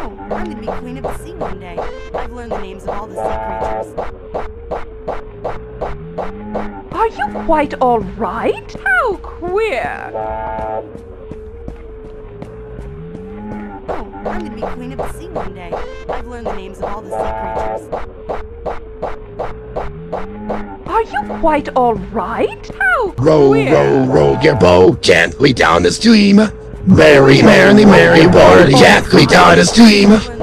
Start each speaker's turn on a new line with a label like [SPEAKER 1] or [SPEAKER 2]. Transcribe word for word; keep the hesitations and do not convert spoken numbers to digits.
[SPEAKER 1] Oh, I'm gonna be queen of the sea one day. I've learned the names of all the sea creatures.
[SPEAKER 2] Are you quite all right? How queer!
[SPEAKER 1] Oh, I'm gonna be queen of the sea one day. I've learned the names of all the sea creatures.
[SPEAKER 2] Are you quite all right? How
[SPEAKER 3] Row,
[SPEAKER 2] queer!
[SPEAKER 3] row, row your boat gently down the stream. Merry, merrily, merry, board gently down the stream.